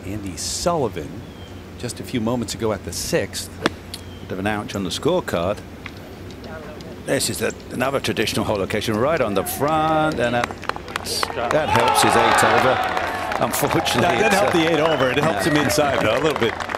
Andy Sullivan just a few moments ago at the 6th. Bit of an ouch on the scorecard. This is another traditional hole location right on the front, and that helps his 8 over. Unfortunately, that doesn't help the 8 over. It helps him inside though a little bit.